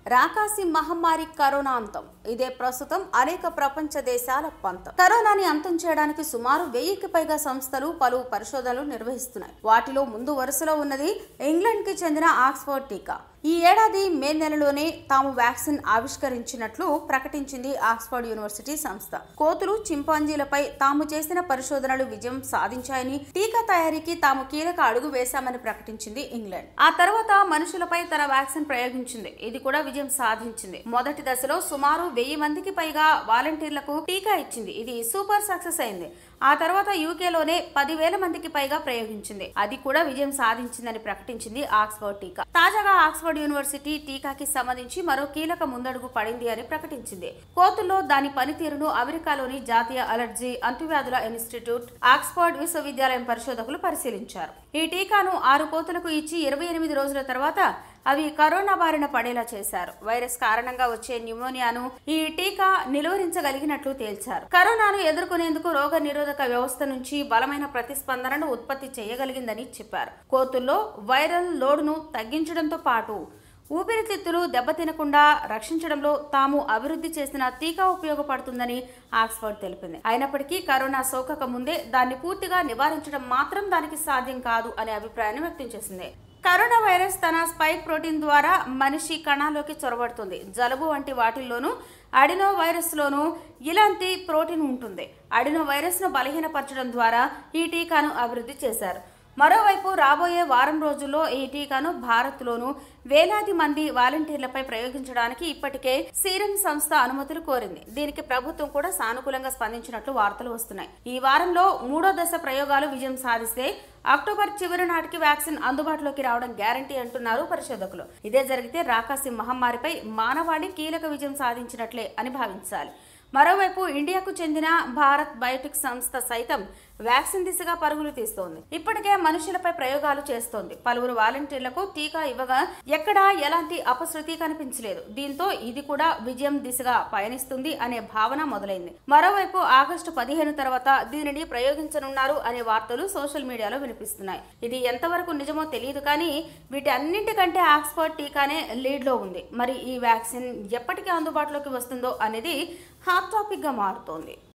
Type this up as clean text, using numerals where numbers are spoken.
రాకాసి మహమ్మారి కరోనా అంతం ఇదే ప్రస్తుతం అనేక ప్రపంచ దేశాల పంతం. కరోనాని అంతం చేయడానికి సుమారు 1000కి పైగా సంస్థలు పలు పరిశోధనలు నిర్వహిస్తున్నాయి. వాటిలో ముందు వరుసలో ఉన్నది ఇంగ్లాండ్ కి చెందిన ఆక్స్ఫర్డ్ టీకా. ఈ ఏడాది మే నెలలోనే తాము వ్యాక్సిన్ ఆవిష్కరించినట్లు ప్రకటించింది ఆక్స్ఫర్డ్ యూనివర్సిటీ సంస్థ. కోతులు, చింపాంజీలపై తాము చేసిన పరిశోధనలు విజయం సాధించాయని, టీకా తయారీకి తాము కీలక అడుగు వేశామని ప్రకటించింది ఇంగ్లాండ్. ఆ తర్వాత మనుషులపై తన వ్యాక్సిన్ ప్రయోగించింది. ఇది కూడా విజయం సాధించింది. మొదటి దశలో సుమారు 1000 మందికి పైగా వాలంటీర్లకు టీకా ఇచ్చింది. ఇది సూపర్ సక్సెస్ అయింది. ఆ తర్వాత యూకేలోనే 10,000 మందికి పైగా ప్రయోగించింది. అది కూడా విజయం సాధించిందని ప్రకటించింది ఆక్స్ఫర్డ్ టీకా. తాజాగా ఆక్స్ఫర్డ్ యూనివర్సిటీ టీకాకి సంబంధించి మరో కీలక ముందడుగు పడింది అని ప్రకటించింది. కోతుల్లో దాని పనితీరును అమెరికాలోని జాతీయ అలర్జీ అంటువ్యాధుల ఇన్స్టిట్యూట్, ఆక్స్ఫర్డ్ విశ్వవిద్యాలయం పరిశోధకులు పరిశీలించారు. ఈ టీకాను 6 కోతులకు ఇచ్చి 28 రోజుల తర్వాత అవి కరోనా బారిన పడేలా చేశారు. వైరస్ కారణంగా వచ్చే న్యూమోనియాను ఈ టీకా నిలువరించగలిగినట్లు తేల్చారు. కరోనాను ఎదుర్కొనేందుకు రోగ నిరోధక వ్యవస్థ నుంచి బలమైన ప్రతిస్పందనను ఉత్పత్తి చేయగలిగిందని చెప్పారు. కోతుల్లో వైరల్ లోడ్ను తగ్గించడంతో పాటు ఊపిరితిత్తులు దెబ్బతినకుండా రక్షించడంలో తాము అభివృద్ధి చేసిన టీకా ఉపయోగపడుతుందని ఆక్స్ఫర్డ్ తెలిపింది. అయినప్పటికీ కరోనా సోకక ముందే దాన్ని పూర్తిగా నివారించడం మాత్రం దానికి సాధ్యం కాదు అనే అభిప్రాయాన్ని వ్యక్తం చేసింది. కరోనా వైరస్ తన స్పైక్ ప్రోటీన్ ద్వారా మనిషి కణాల్లోకి చొరబడుతుంది. జలుబు వంటి వాటిల్లోనూ అడినో వైరస్ లోనూ ఇలాంటి ప్రోటీన్ ఉంటుంది. అడినో వైరస్ ను బలహీనపరచడం ద్వారా ఈ టీకాను అభివృద్ధి చేశారు. మరోవైపు రాబోయే వారం రోజుల్లో ఈ టీకాను భారత్లోనూ వేలాది మంది వాలంటీర్లపై ప్రయోగించడానికి ఇప్పటికే సీరం సంస్థ అనుమతులు కోరింది. దీనికి ప్రభుత్వం కూడా సానుకూలంగా స్పందించినట్లు వార్తలు వస్తున్నాయి. ఈ వారంలో 3వ దశ ప్రయోగాలు విజయం సాధిస్తే అక్టోబర్ చివరి నాటికి వ్యాక్సిన్ అందుబాటులోకి రావడం గ్యారంటీ అంటున్నారు పరిశోధకులు. ఇదే జరిగితే రాకాసి మహమ్మారిపై మానవాళి కీలక విజయం సాధించినట్లే అని భావించాలి. మరోవైపు ఇండియాకు చెందిన భారత్ బయోటెక్ సంస్థ సైతం వ్యాక్సిన్ దిశగా పరుగులు తీస్తోంది. ఇప్పటికే మనుషులపై ప్రయోగాలు చేస్తోంది. పలువురు వాలంటీర్లకు టీకా ఇవ్వగా ఎక్కడా ఎలాంటి అపశృతి కనిపించలేదు. దీంతో ఇది కూడా విజయం దిశగా పయనిస్తుంది అనే భావన మొదలైంది. మరోవైపు ఆగస్టు 15 తర్వాత దీనిని ప్రయోగించనున్నారు అనే వార్తలు సోషల్ మీడియాలో వినిపిస్తున్నాయి. ఇది ఎంతవరకు నిజమో తెలియదు కానీ వీటి అన్నింటికంటే ఆక్స్ఫర్డ్ టీకానే లీడ్ లో ఉంది. మరి ఈ వ్యాక్సిన్ ఎప్పటికీ అందుబాటులోకి వస్తుందో అనేది హాట్ టాపిక్ గా మారుతోంది.